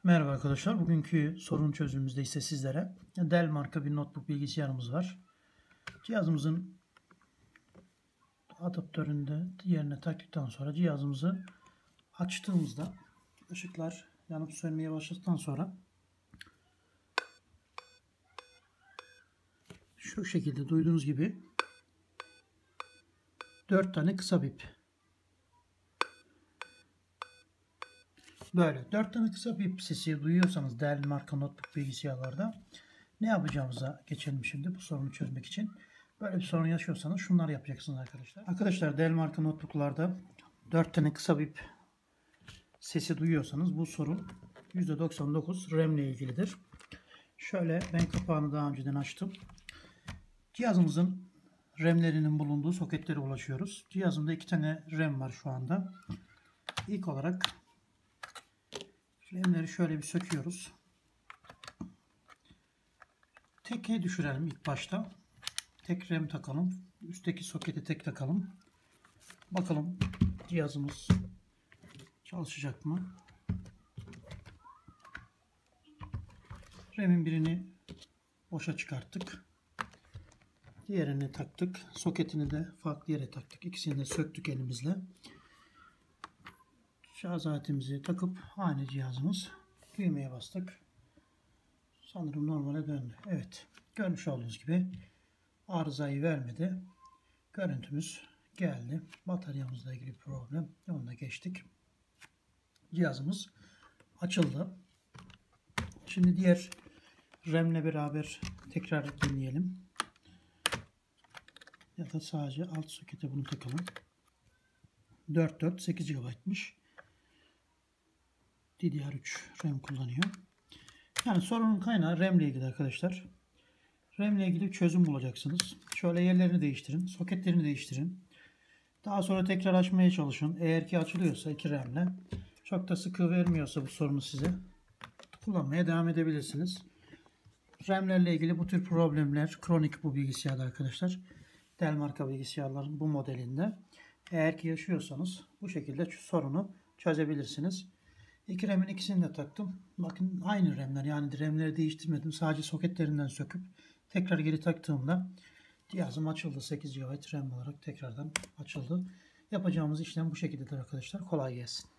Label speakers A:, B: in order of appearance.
A: Merhaba arkadaşlar. Bugünkü sorun çözümümüzde ise sizlere Dell marka bir notebook bilgisayarımız var. Cihazımızın adaptöründe yerine taktıktan sonra cihazımızı açtığımızda ışıklar yanıp sönmeye başladıktan sonra şu şekilde duyduğunuz gibi 4 tane kısa bip. Böyle 4 tane kısa bip sesi duyuyorsanız Dell marka notebook bilgisayarlarda ne yapacağımıza geçelim şimdi bu sorunu çözmek için. Böyle bir sorun yaşıyorsanız şunları yapacaksınız arkadaşlar. Arkadaşlar Dell marka notebooklarda 4 tane kısa bip sesi duyuyorsanız bu sorun %99 RAM ile ilgilidir. Şöyle ben kapağını daha önceden açtım. Cihazımızın RAM'lerinin bulunduğu soketlere ulaşıyoruz. Cihazımda 2 tane RAM var şu anda. İlk olarak RAM'leri şöyle bir söküyoruz. Teke düşürelim ilk başta. Tek RAM takalım. Üstteki soketi tek takalım. Bakalım cihazımız çalışacak mı? RAM'in birini boşa çıkarttık. Diğerini taktık. Soketini de farklı yere taktık. İkisini de söktük elimizle. Şarj aletimizi takıp aynı cihazımız, düğmeye bastık. Sanırım normale döndü. Evet. Görmüş olduğunuz gibi arızayı vermedi. Görüntümüz geldi. Bataryamızla ilgili problem. Onu da geçtik. Cihazımız açıldı. Şimdi diğer RAM'le beraber tekrar deneyelim. Ya da sadece alt sokete bunu takalım. 8 GB'mış. DDR3 RAM kullanıyor. Yani sorunun kaynağı RAM ile ilgili arkadaşlar. RAM ile ilgili çözüm bulacaksınız. Şöyle yerlerini değiştirin. Soketlerini değiştirin. Daha sonra tekrar açmaya çalışın. Eğer ki açılıyorsa 2 RAM'le çok da sıkı vermiyorsa bu sorunu size kullanmaya devam edebilirsiniz. RAM'lerle ilgili bu tür problemler kronik bu bilgisayarda arkadaşlar. Dell marka bilgisayarların bu modelinde. Eğer ki yaşıyorsanız bu şekilde sorunu çözebilirsiniz. 2 RAM'in ikisini de taktım. Bakın aynı RAM'ler, yani RAM'leri değiştirmedim. Sadece soketlerinden söküp tekrar geri taktığımda cihazım açıldı. 8 GB RAM olarak tekrardan açıldı. Yapacağımız işlem bu şekildedir arkadaşlar. Kolay gelsin.